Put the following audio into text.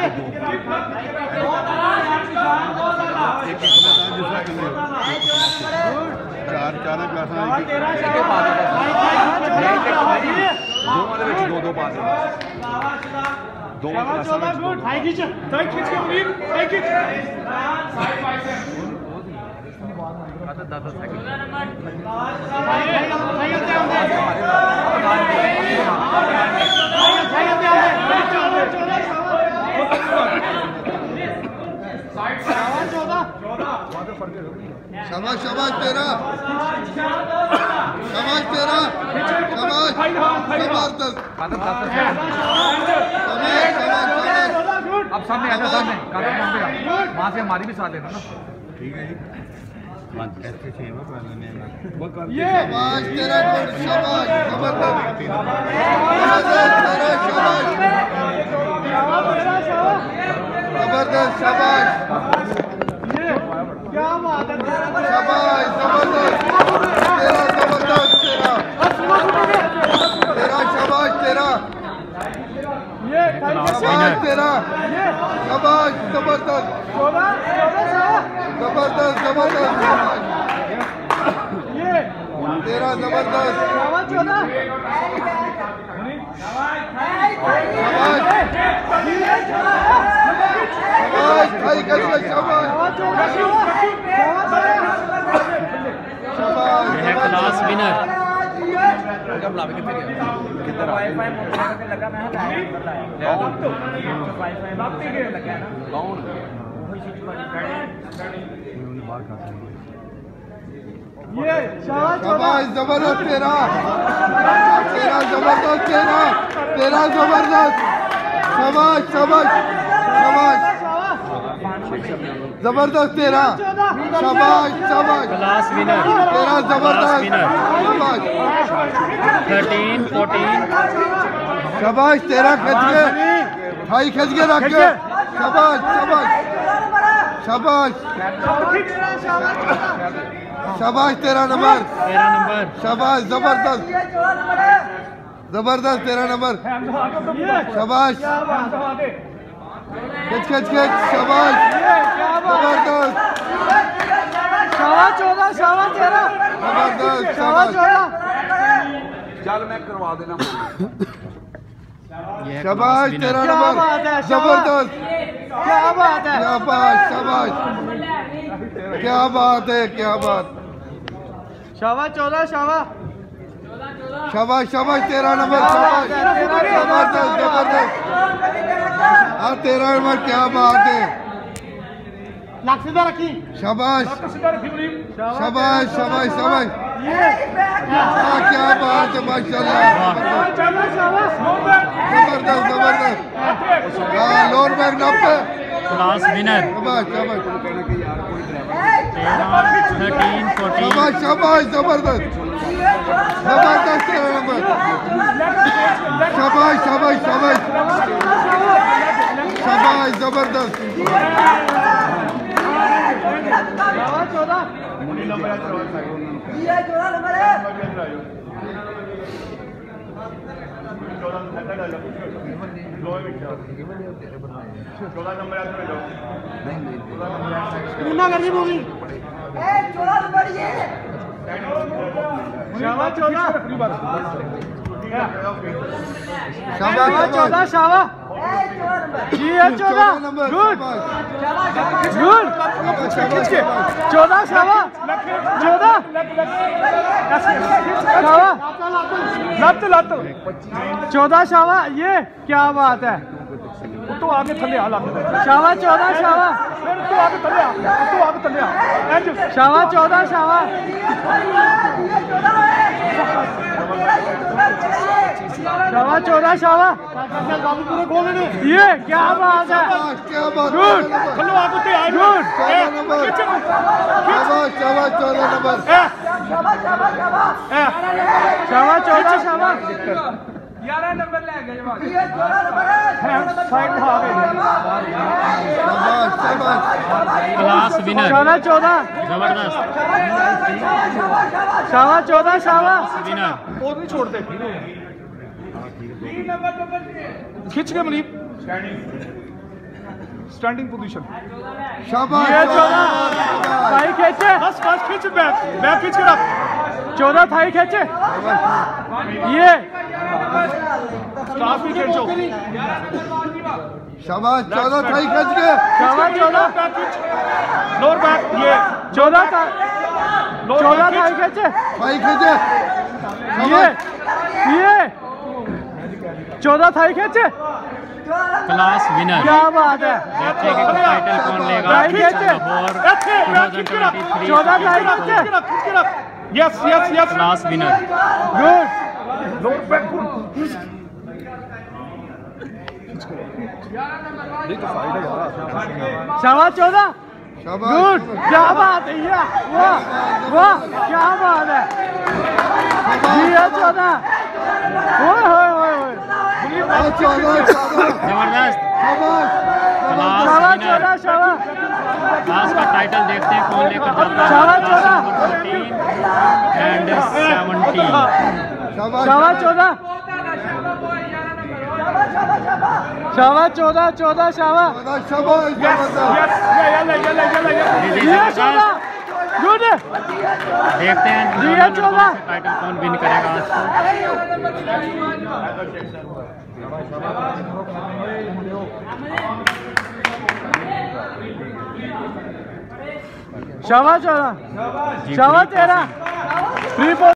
शाबाश शाबाश तेरा, शाबाश तेरा, शाबाश जबरदस्त। अब सामने आना, सामने वहाँ से हमारी भी साथ लेना ना। ठीक है जी, शाबाश तेरा गुड, शाबाश जबरदस्त जबरदस्त, शाबाश क्या बात है, शाबाश जबरदस्त तेरा, जबरदस्त तेरा, तेरा शाबाश तेरा, शाबाश तेरा, शाबाश जबरदस्त जबरदस्त जबरदस्त, तेरा जबरदस्त, शाबाश खाई करके शाबाश क्लास विनर। शाबाश जबरदस्त तेरा, तेरा जबरदस्त तेरा, तेरा जबरदस्त, शाबाश शाबाश शाबाश जबरदस्त तेरा, शाबाश शाबाश क्लास विनर, तेरा जबरदस्त, शाबाश 13-14। शाबाश तेरा, खच के भाई, खच के रख के, शाबाश शाबाश शाबाश शाबाश तेरा नंबर, शाबाश जबरदस्त जबरदस्त तेरा नंबर, शाबाश खच खच खच, शाबाश जबरदस्त, शाबाश 14, शाबाश तेरा, जबरदस्त शाबाश शाबाश, 14। चल मैं करवा देना। शाबाश तेरा नंबर, जबरदस्त, क्या बात है, शाबाश शाबाश, क्या बात है, क्या बात, शाबाश 14, शाबाश शाबाश शाबाश तेरा नंबर, शाबाश जबरदस्त जबरदस्त, हाँ तेरा नंबर, क्या बात है, लाख सीधा रखी, शाबाश शाबाश शाबाश शाबाश, हाँ क्या बात है, माशाल्लाह जबरदस्त जबरदस्त, हाँ लोअर बैक नॉक पे, क्लास विनर। शाबाश शाबाश 13-14। शाबाश शाबाश जबरदस्त जबरदस्त तेरा नंबर, शाबाश शाबाश शाबाश शाबाश जबरदस्त, करनी मूवी, शाबाश 14, शाबाश 14, शाबाश जी है 14 नंबर, गुड शाबाश गुड 14, शाबाश 14, शाबाश लत 14, शाबाश, ये क्या बात है, तो आगे थले आ लाते, शाबाश 14, शाबाश फिर तो आगे थले आ, तो आगे थले आ, शाबाश 14, शाबाश शाबाश 14, शाबाश, ये क्या बात है, क्या बात, गुड थलो आगे ते आए, गुड 14 नंबर, शाबाश शाबाश 14 नंबर, शाबाश 14, शाबाश 11 नंबर ले गए जवाब, शाबाश शाबाश क्लास विनर। 14, जबरदस्त शाबाश 14, शाबाश विनर। और नहीं छोड़ते, खींच के मनीप स्टैंडिंग पोजीशन। शाबाश ये 14 शाबाश। थाई खींचे, बस खींच, बैक खींच के रख। 14 थाई खींचे, ये स्टाफ भी खींचो। शाबाश 14 थाई खींच के। शाबाश 14 लोअर बैक, ये 14 थाई खींचे, थाई खींचे। ये 14 थाई खींचे। Class winner. क्या बात है, देखते हैं कि टाइटल कौन लेगा। थाई खींचे, लाहौर 2023 14 थाई खींचे। Yes yes yes, class winner. Good. शाबाश 14, शाबाश गुड। क्या बात है, ये वाह वाह, क्या बात है, ये 14। ओए होए होए होए, 14 जबरदस्त। शाबाश क्लास शाबाश विनर। 14, शाबाश क्लास का टाइटल देखते हैं कौन लेकर जाता है। शाबाश 14 एंड 17। शाबाश शाबाश 14, शाबाश 14, 14 शाबाश, शाबाश जबरदस्त। ये 14, गुड। देखते हैं जी, ये 14। टाइटल कौन विन करेगा आज को। शाबाश 14, शाबाश 13, 3